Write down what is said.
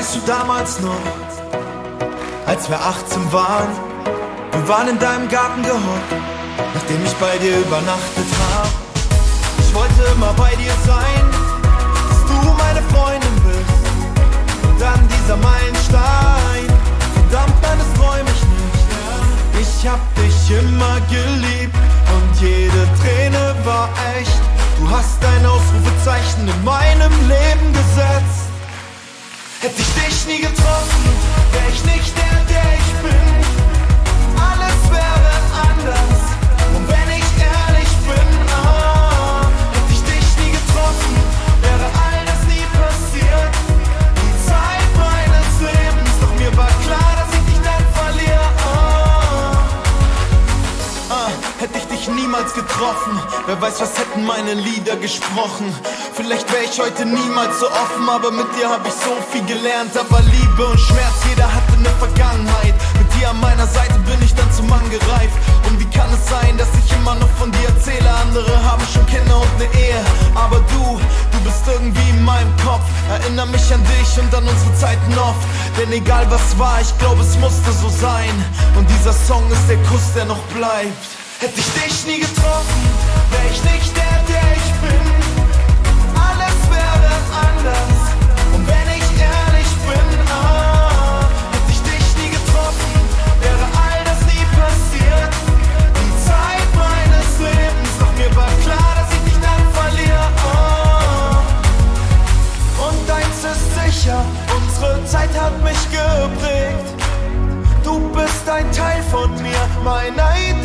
Weißt du damals noch, als wir 18 waren, wir waren in deinem Garten gehockt, nachdem ich bei dir übernachtet hab. Ich wollte immer bei dir sein, dass du meine Freundin bist. Und dann dieser Meilenstein, verdammt, nein, das träum ich nicht. Ich hab dich immer geliebt und jede Träne war echt. Du hast ein Ausrufezeichen in meinem Leben gesetzt. Hätte ich dich nie getroffen, wär ich nicht der ich bin. Alles wäre anders, und wenn ich ehrlich bin, hätte ich dich nie getroffen, wäre all das nie passiert. Die Zeit meines Lebens, doch mir war klar, dass ich dich dann verliere. Hätte ich dich niemals getroffen, wer weiß, was hätten meine Lieder gesprochen. Vielleicht wäre ich heute niemals so offen, aber mit dir hab ich so viel gelernt. Aber Liebe und Schmerz, jeder hatte eine Vergangenheit. Mit dir an meiner Seite bin ich dann zum Mann gereift. Und wie kann es sein, dass ich immer noch von dir erzähle? Andere haben schon Kinder und eine Ehe, aber du bist irgendwie in meinem Kopf. Erinnere mich an dich und an unsere Zeiten oft. Denn egal was war, ich glaube es musste so sein. Und dieser Song ist der Kuss, der noch bleibt. Hätte ich dich nie getroffen, wär ich nicht der ich bin. Alles wäre anders, und wenn ich ehrlich bin, hätte ich dich nie getroffen, wäre all das nie passiert. Die Zeit meines Lebens, doch mir war klar, dass ich dich dann verliere. Und eins ist sicher, unsere Zeit hat mich geprägt. Du bist ein Teil von mir, meiner Identität.